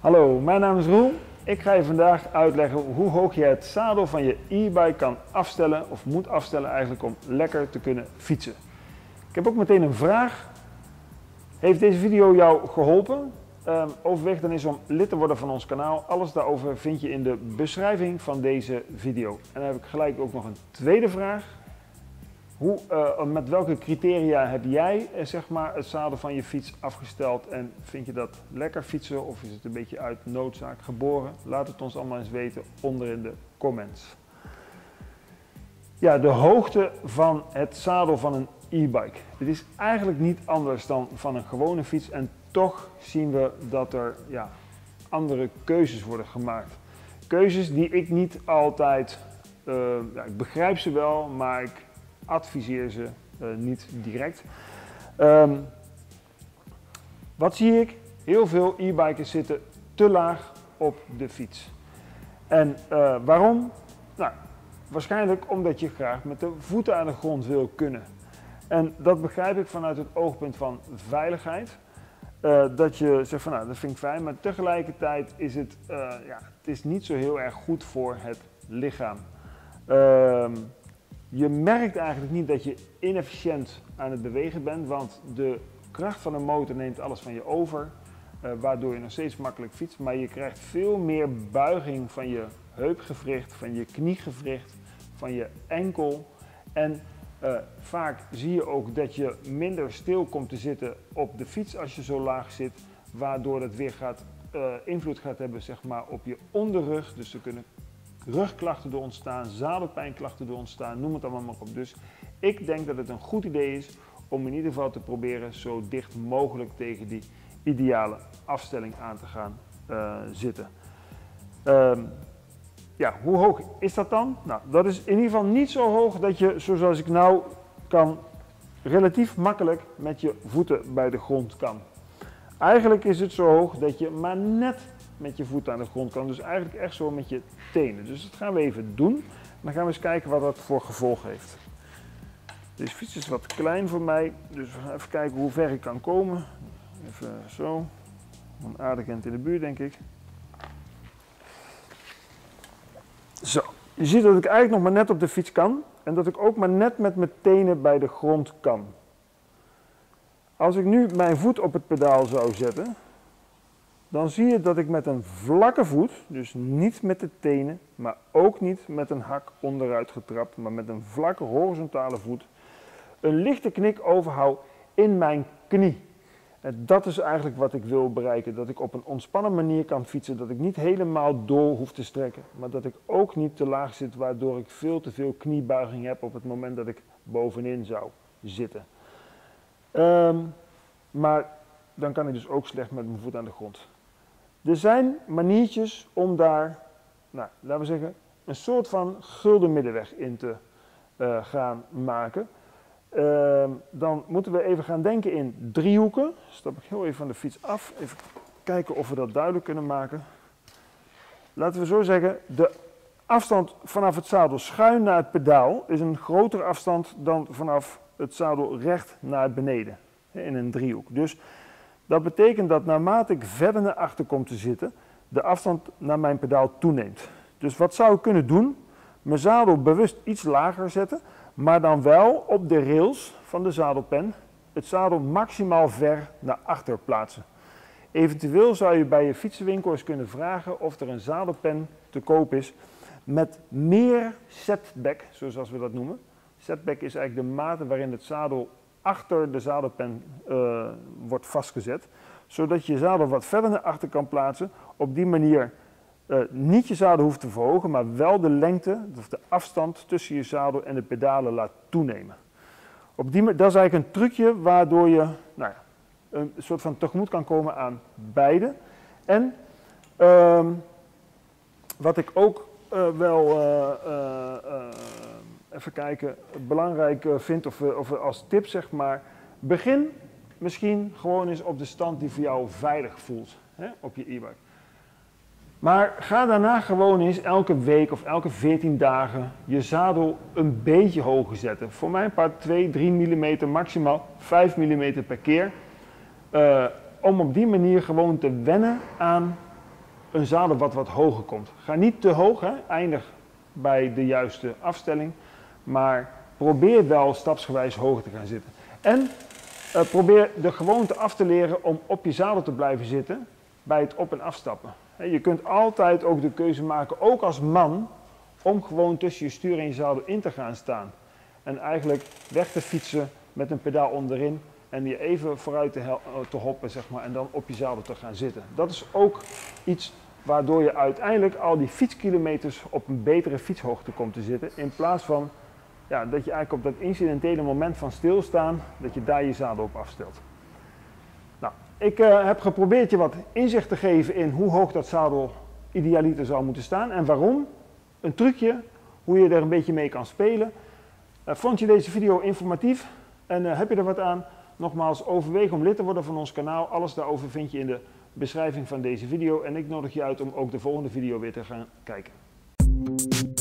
Hallo, mijn naam is Roel. Ik ga je vandaag uitleggen hoe hoog je het zadel van je e-bike kan afstellen, of moet afstellen eigenlijk, om lekker te kunnen fietsen. Ik heb ook meteen een vraag. Heeft deze video jou geholpen? Overweeg dan eens om lid te worden van ons kanaal. Alles daarover vind je in de beschrijving van deze video. En dan heb ik gelijk ook nog een tweede vraag. Met welke criteria heb jij zeg maar, het zadel van je fiets afgesteld en vind je dat lekker fietsen of is het een beetje uit noodzaak geboren? Laat het ons allemaal eens weten onder in de comments. Ja, de hoogte van het zadel van een e-bike. Dit is eigenlijk niet anders dan van een gewone fiets en toch zien we dat er andere keuzes worden gemaakt. Keuzes die ik niet altijd, ik begrijp ze wel, maar ik adviseer ze niet direct. Wat zie ik? Heel veel e-bikers zitten te laag op de fiets. En waarom? Nou, waarschijnlijk omdat je graag met de voeten aan de grond wil kunnen. En dat begrijp ik vanuit het oogpunt van veiligheid. Dat je zegt van nou, dat vind ik fijn, maar tegelijkertijd is het, het is niet zo heel erg goed voor het lichaam. Je merkt eigenlijk niet dat je inefficiënt aan het bewegen bent, want de kracht van de motor neemt alles van je over, waardoor je nog steeds makkelijk fietst, maar je krijgt veel meer buiging van je heupgewricht, van je kniegewricht, van je enkel en vaak zie je ook dat je minder stil komt te zitten op de fiets als je zo laag zit, waardoor het weer invloed gaat hebben zeg maar, op je onderrug, dus er kunnen rugklachten door ontstaan, zadelpijnklachten door ontstaan, noem het allemaal maar op. Dus ik denk dat het een goed idee is om in ieder geval te proberen zo dicht mogelijk tegen die ideale afstelling aan te gaan zitten. Hoe hoog is dat dan? Nou, dat is in ieder geval niet zo hoog dat je, zoals ik nou kan, relatief makkelijk met je voeten bij de grond kan. Eigenlijk is het zo hoog dat je maar net met je voeten aan de grond kan, dus eigenlijk echt zo met je tenen. Dus dat gaan we even doen. Dan gaan we eens kijken wat dat voor gevolg heeft. Deze fiets is wat klein voor mij, dus we gaan even kijken hoe ver ik kan komen. Even zo, een aardig eind in de buurt denk ik. Zo, je ziet dat ik eigenlijk nog maar net op de fiets kan en dat ik ook maar net met mijn tenen bij de grond kan. Als ik nu mijn voet op het pedaal zou zetten, dan zie je dat ik met een vlakke voet, dus niet met de tenen, maar ook niet met een hak onderuit getrapt, maar met een vlakke horizontale voet, een lichte knik overhoud in mijn knie. En dat is eigenlijk wat ik wil bereiken, dat ik op een ontspannen manier kan fietsen, dat ik niet helemaal door hoef te strekken, maar dat ik ook niet te laag zit, waardoor ik veel te veel kniebuiging heb op het moment dat ik bovenin zou zitten. Maar dan kan ik dus ook slecht met mijn voet aan de grond. Er zijn maniertjes om daar, laten we zeggen, een soort van gulden middenweg in te gaan maken. Dan moeten we even gaan denken in driehoeken. Stap ik heel even van de fiets af. Even kijken of we dat duidelijk kunnen maken. Laten we zo zeggen, de afstand vanaf het zadel schuin naar het pedaal is een grotere afstand dan vanaf het zadel recht naar beneden. In een driehoek. Dus dat betekent dat naarmate ik verder naar achter kom te zitten, de afstand naar mijn pedaal toeneemt. Dus wat zou ik kunnen doen? Mijn zadel bewust iets lager zetten, maar dan wel op de rails van de zadelpen het zadel maximaal ver naar achter plaatsen. Eventueel zou je bij je fietsenwinkel eens kunnen vragen of er een zadelpen te koop is met meer setback, zoals we dat noemen. Setback is eigenlijk de mate waarin het zadel achter de zadelpen wordt vastgezet, zodat je je zadel wat verder naar achter kan plaatsen. Op die manier niet je zadel hoeft te verhogen, maar wel de lengte, of de afstand tussen je zadel en de pedalen laat toenemen. Dat is eigenlijk een trucje waardoor je een soort van tegemoet kan komen aan beide. En wat ik ook even kijken, belangrijk vind of als tip zeg maar, begin misschien gewoon eens op de stand die voor jou veilig voelt, op je e-bike. Maar ga daarna gewoon eens elke week of elke 14 dagen je zadel een beetje hoger zetten. Voor mijn part 2, 3 mm, maximaal 5 mm per keer. Om op die manier gewoon te wennen aan een zadel wat hoger komt. Ga niet te hoog, hè? Eindig bij de juiste afstelling, maar probeer wel stapsgewijs hoger te gaan zitten. En probeer de gewoonte af te leren om op je zadel te blijven zitten bij het op- en afstappen. Je kunt altijd ook de keuze maken, ook als man, om gewoon tussen je stuur en je zadel in te gaan staan. En eigenlijk weg te fietsen met een pedaal onderin en je even vooruit te hoppen, zeg maar, en dan op je zadel te gaan zitten. Dat is ook iets waardoor je uiteindelijk al die fietskilometers op een betere fietshoogte komt te zitten. In plaats van dat je eigenlijk op dat incidentele moment van stilstaan, dat je daar je zadel op afstelt. Nou, ik heb geprobeerd je wat inzicht te geven in hoe hoog dat zadel idealiter zou moeten staan en waarom. Een trucje, hoe je er een beetje mee kan spelen. Vond je deze video informatief en heb je er wat aan? Nogmaals, overweeg om lid te worden van ons kanaal. Alles daarover vind je in de beschrijving van deze video. En ik nodig je uit om ook de volgende video weer te gaan kijken.